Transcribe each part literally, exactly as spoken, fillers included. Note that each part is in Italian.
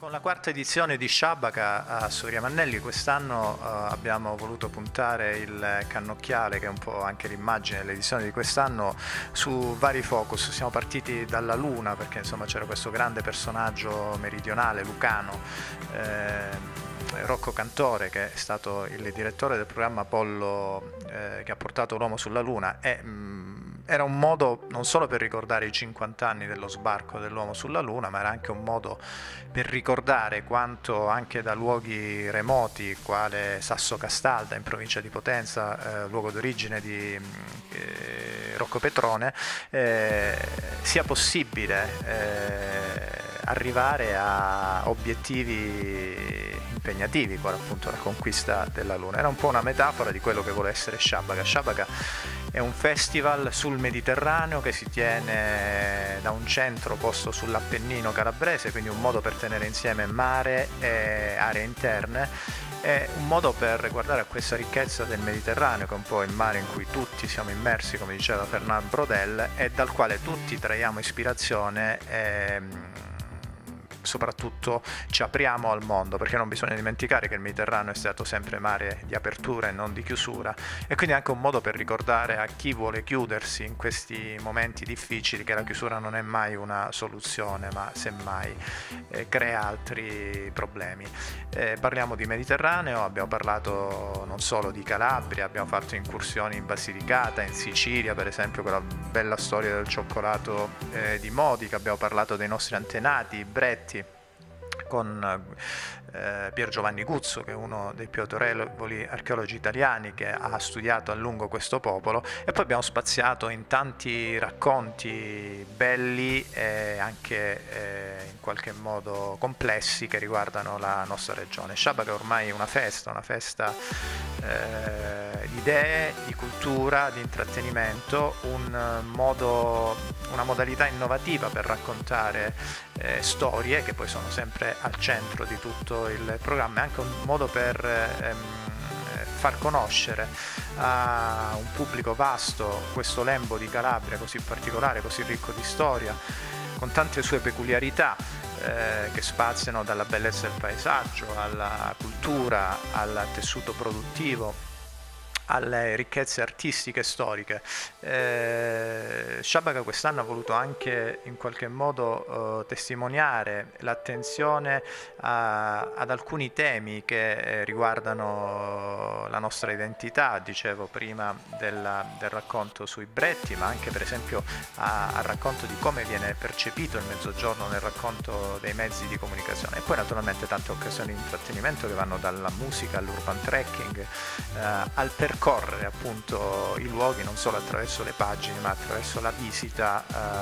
Con la quarta edizione di Sciabaca a Soria Mannelli quest'anno uh, abbiamo voluto puntare il cannocchiale, che è un po' anche l'immagine dell'edizione di quest'anno, su vari focus. Siamo partiti dalla Luna perché insomma c'era questo grande personaggio meridionale, lucano, eh, Rocco Cantore, che è stato il direttore del programma Apollo eh, che ha portato l'uomo sulla Luna, e mh, era un modo non solo per ricordare i cinquanta anni dello sbarco dell'uomo sulla Luna, ma era anche un modo per ricordare quanto anche da luoghi remoti, quale Sasso Castalda in provincia di Potenza, eh, luogo d'origine di eh, Rocco Petrone, eh, sia possibile eh, arrivare a obiettivi impegnativi, quale appunto la conquista della Luna. Era un po' una metafora di quello che vuole essere Sciabaca. Sciabaca è un festival sul Mediterraneo che si tiene da un centro posto sull'Appennino calabrese, quindi un modo per tenere insieme mare e aree interne. È un modo per guardare a questa ricchezza del Mediterraneo, che è un po' il mare in cui tutti siamo immersi, come diceva Fernand Braudel, e dal quale tutti traiamo ispirazione e soprattutto ci apriamo al mondo, perché non bisogna dimenticare che il Mediterraneo è stato sempre mare di apertura e non di chiusura, e quindi anche un modo per ricordare a chi vuole chiudersi in questi momenti difficili che la chiusura non è mai una soluzione, ma semmai eh, crea altri problemi. Eh, parliamo di Mediterraneo, abbiamo parlato non solo di Calabria, abbiamo fatto incursioni in Basilicata, in Sicilia per esempio, con la bella storia del cioccolato eh, di Modica, abbiamo parlato dei nostri antenati, i Bretti, con eh, Pier Giovanni Guzzo, che è uno dei più autorevoli archeologi italiani che ha studiato a lungo questo popolo, e poi abbiamo spaziato in tanti racconti belli e anche eh, in qualche modo complessi che riguardano la nostra regione. Sciabaca è ormai una festa, una festa eh, di idee, di cultura, di intrattenimento, un modo, una modalità innovativa per raccontare eh, storie che poi sono sempre al centro di tutto il programma, è anche un modo per ehm, far conoscere a un pubblico vasto questo lembo di Calabria così particolare, così ricco di storia, con tante sue peculiarità eh, che spaziano dalla bellezza del paesaggio alla cultura, al tessuto produttivo, alle ricchezze artistiche e storiche. Eh, Sciabaca quest'anno ha voluto anche in qualche modo eh, testimoniare l'attenzione a, ad alcuni temi che eh, riguardano la nostra identità, dicevo prima della, del racconto sui Bretti, ma anche per esempio a, al racconto di come viene percepito il Mezzogiorno nel racconto dei mezzi di comunicazione, e poi naturalmente tante occasioni di intrattenimento che vanno dalla musica all'urban trekking, eh, al percorso percorrere appunto i luoghi non solo attraverso le pagine ma attraverso la visita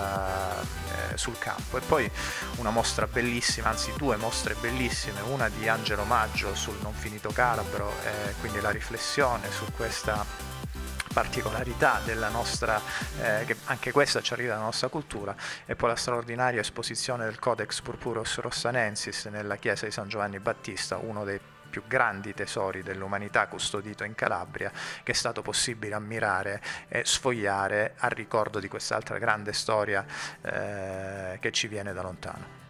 eh, sul campo. E poi una mostra bellissima, anzi due mostre bellissime, una di Angelo Maggio sul non finito Calabro, eh, quindi la riflessione su questa particolarità della nostra, eh, che anche questa ci arriva dalla nostra cultura, e poi la straordinaria esposizione del Codex Purpureus Rossanensis nella chiesa di San Giovanni Battista, uno dei più grandi tesori dell'umanità custodito in Calabria, che è stato possibile ammirare e sfogliare a ricordo di quest'altra grande storia eh, che ci viene da lontano.